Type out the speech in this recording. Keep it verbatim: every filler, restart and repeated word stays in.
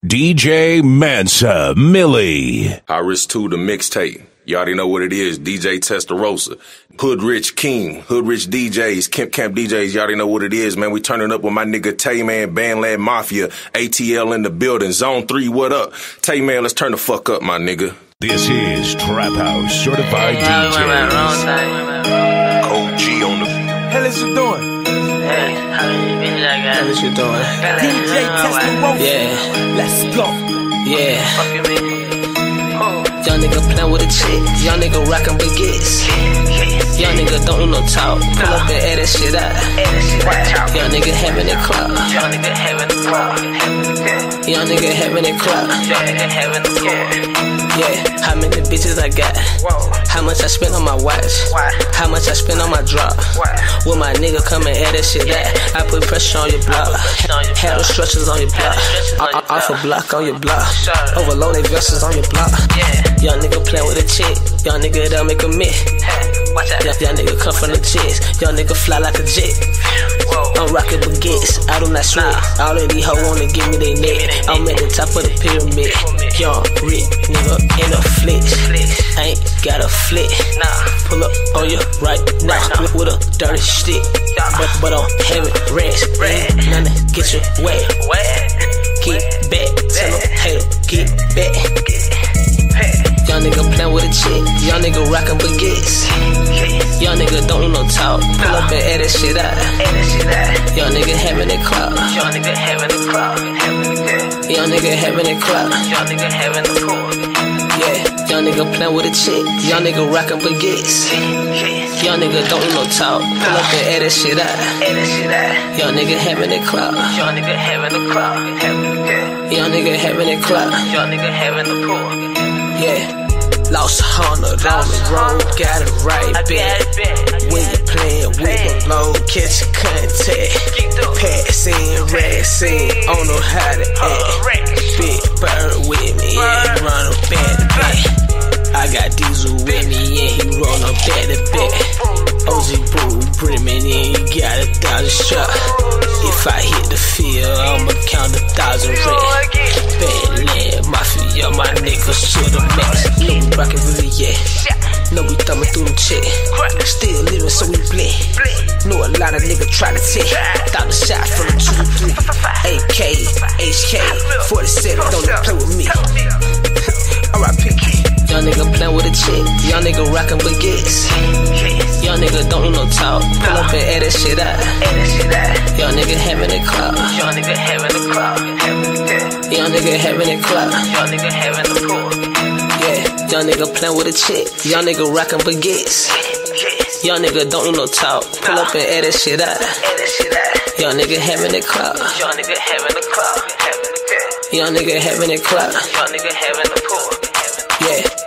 D J Mansa Millie. High Risk two, the mixtape. You already know what it is. D J Testarossa. Hood Rich King. Hood Rich D Js. Camp Camp D Js. You already know what it is, man. We turning up with my nigga Tayman, Bandland Mafia. A T L in the building. Zone three, what up? Tayman, let's turn the fuck up, my nigga. This is Trap House Certified D Js. Cold G on the... Hell is you doing? Hey, how is you doing? D J Testarossa. Yeah. Let's go. Yeah. Young nigga playin' with a chick. Young nigga rockin' baguettes. Young nigga don't no talk. Pull up and add that shit out. Young nigga having it clout. Young nigga having it clout. Young nigga having it clout. Young nigga having it clout. Yeah, how many bitches I got? How much I spend on my watch? How much I spend on my drop? Will my nigga come and add that shit out? I put pressure on your block. Had those structures on your block. Off a block on your block. Overloaded vessels on your block. Young nigga playin' with a chick. Young nigga that'll make a miss. Young, young nigga come from the jets. Young nigga fly like a jet. I'm rockin' baguettes. I do not sweat. All of these hoes wanna give me they neck. I'm at the top of the pyramid. Young rich nigga in a flick. Ain't got a flick. Pull up on you right now with, with a dirty stick. But but I'm having rest. None to get you wet. Get back. Tell them hater get back. Young nigga playin' with a chick. Young nigga rockin' baguettes. Young nigga don't no talk. Pull up and add that shit out. Young nigga having it clout. Young nigga having it clout. Young nigga having it clout. Young nigga having it clout. Yeah, young nigga playin' with a chick. Young nigga rockin' baguettes. Young nigga don't no talk. Pull up and add that shit out. Young nigga having it clout. Young nigga having it clout. Young nigga having it clout. Young nigga having it clout. Yeah. Lost a hundred on the road, got it right back. When you playin' with the low, catch a contact. Passing, racing, I don't know how to act. Big bird with me, yeah, run up back to back. I got Diesel with me, yeah, he run up back to back. O G Boo, Brimmin, yeah, he got a thousand shot. If I hit the field, I'ma count a thousand racks. Badland Mafia, my niggas to the max. No, we rockin' really, yeah. No, we thumbin' through them checks. Still living, so we blend. Know a lot of niggas try to take. Thousand shot from the two three. A K, H K, forty-seven, don't play with me. R I P Young nigga playin' with a chick. Young nigga rockin' baguettes. Young nigga don't no talk. Pull up and add that shit out. Young nigga having it clout. Young nigga having it clout. Young nigga having it clout. Young nigga having it clout. Yeah, young nigga playin' with a chick. Young nigga rockin' baguettes. Young nigga don't no talk. Pull up and add that shit out. Young nigga having it clout. Young nigga having it clout. Young nigga having it clout. Young nigga having it clout. Yeah.